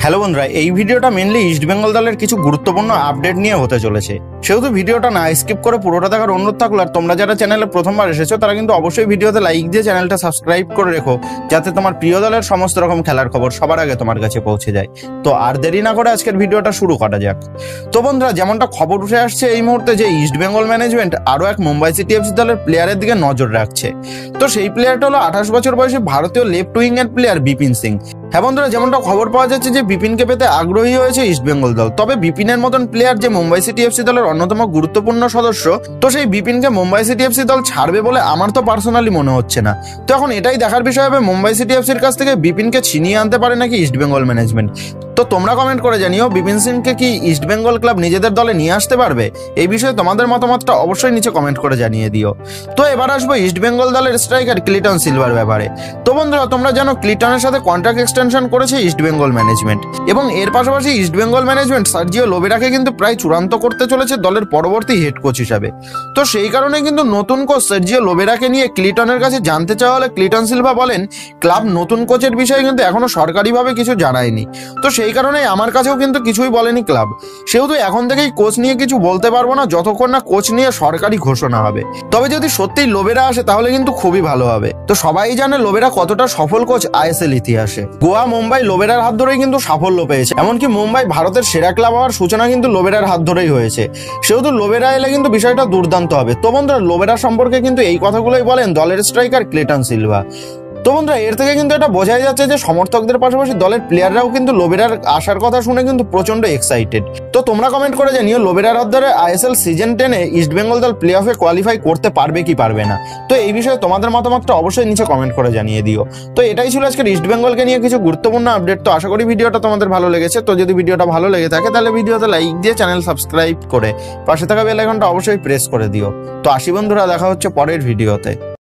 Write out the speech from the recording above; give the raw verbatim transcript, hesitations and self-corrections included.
Hello বন্ধুরা, এই ভিডিওটা মেনলি ইস্ট বেঙ্গল দলের কিছু গুরুত্বপূর্ণ আপডেট নিয়ে হতে চলেছে। সেহেতু ভিডিওটা না স্কিপ করে পুরোটা দেখার অনুরোধ থাকলো। আর তোমরা যারা চ্যানেলে প্রথমবার এসেছো তারা কিন্তু অবশ্যই ভিডিওতে লাইক দিয়ে চ্যানেলটা সাবস্ক্রাইব করে রেখো, যাতে তোমার প্রিয় দলের সমস্ত রকম খেলার খবর সবার আগে তোমার কাছে পৌঁছে যায়। তো আর দেরি না করে আজকের ভিডিওটা শুরু করা যাক। তো বন্ধুরা, যেমনটা খবর উঠে আসছে এই মুহূর্তে যে ইস্ট বেঙ্গল ম্যানেজমেন্ট আরও এক মুম্বাই সিটি এফসি দলের প্লেয়ারের দিকে নজর রাখছে। তো সেই প্লেয়ারটা হলো আঠাশ বছর বয়সী ভারতীয় লেফট উইং এর প্লেয়ার বিপিন সিং। হ্যাঁ বন্ধুরা, যেমনটা খবর পাওয়া যাচ্ছে যে বিপিনকে পেতে আগ্রহী হয়েছে ইস্ট বেঙ্গল দল। তবে বিপিনের মতন প্লেয়ার যে মুম্বাই সিটি এফসি দলের অন্যতম গুরুত্বপূর্ণ সদস্য, তো সেই বিপিনকে মুম্বাই সিটি এফসি দল ছাড়বে বলে আমার তো পার্সোনালি মনে হচ্ছে না। তো এখন এটাই দেখার বিষয় হবে মুম্বাই সিটি এফসির কাছ থেকে বিপিনকে ছিনিয়ে আনতে পারে নাকি ইস্ট বেঙ্গল ম্যানেজমেন্ট। তো তোমরা কমেন্ট করে জানিও বিপিন সিংকে কি ইস্ট বেঙ্গল ক্লাব নিজেদের দলে নিয়ে আসতে পারবে। এই বিষয়ে তোমাদের মতামতটা অবশ্যই নিচে কমেন্ট করে জানিয়ে দিও। তো এবার আসবো ইস্ট বেঙ্গল দলের স্ট্রাইকার ক্লিটন সিলভার ব্যাপারে। তো বন্ধুরা, তোমরা জানো ক্লিটনের সাথে কন্ট্রাক্ট এক্সটেনশন করেছে ইস্ট বেঙ্গল ম্যানেজমেন্ট, এবং এর পাশাপাশি ইস্ট বেঙ্গল ম্যানেজমেন্ট সার্জিও লোবেরাকে কিন্তু প্রায় চূড়ান্ত করতে চলেছে দলের পরবর্তী হেড কোচ হিসাবে। তো সেই কারণে কিন্তু নতুন কোচ সার্জিও লোবেরাকে নিয়ে ক্লিটনের কাছে জানতে চাওয়া হলে ক্লিটন সিলভা বলেন ক্লাব নতুন কোচের বিষয়ে কিন্তু এখনো সরকারিভাবে কিছু জানায়নি। তো সেই কারণে আমার কাছেও কিন্তু কিছুই বলেনি ক্লাব। সেহেতু এখন থেকেই কোচ নিয়ে কিছু বলতে পারবো না যতক্ষণ না কোচ নিয়ে সরকারি ঘোষণা হবে। তবে যদি সত্যিই লোবেরা আসে তাহলে কিন্তু খুবই ভালো হবে। তো সবাই জানে লোবেরা কতটা সফল কোচ আইএসএল ইতিহাসে। গোয়া মুম্বাই লোবেরার হাত ধরেই কিন্তু সাফল্য পেয়েছে, এমনকি মুম্বাই ভারতের সেরা ক্লাব হওয়ার সূচনা কিন্তু লোবেরার হাত ধরেই হয়েছে। সেহেতু লোবেরা এলে কিন্তু বিষয়টা দুর্দান্ত হবে। তো বন্ধুরা, লোবেরা সম্পর্কে কিন্তু এই কথাগুলোই বলেন দলের স্ট্রাইকার ক্লিটন সিলভা। তো বন্ধুরা, এর থেকে কিন্তু এটা বোঝাই যাচ্ছে যে সমর্থকদের পাশাপাশি দলের প্লেয়াররাও কিন্তু লোবেরার আসার কথা শুনে কিন্তু প্রচন্ড এক্সাইটেড। তো তোমরা কমেন্ট করে জানিও লোবেরার হাত ধরে আইএসএল সিজন টেনে ইস্ট বেঙ্গল দল প্লে অফে কোয়ালিফাই করতে পারবে কি পারবে না। তো এই বিষয়ে তোমাদের মতামতটা অবশ্যই নিচে কমেন্ট করে জানিয়ে দিও। তো এটাই ছিল আজকের ইস্ট বেঙ্গলকে নিয়ে কিছু গুরুত্বপূর্ণ আপডেট। তো আশা করি ভিডিওটা তোমাদের ভালো লেগেছে। তো যদি ভিডিওটা ভালো লেগে থাকে তাহলে ভিডিওতে লাইক দিয়ে চ্যানেল সাবস্ক্রাইব করে পাশে থাকা বেল আইকনটা অবশ্যই প্রেস করে দিও। তো আসি বন্ধুরা, দেখা হচ্ছে পরের ভিডিওতে।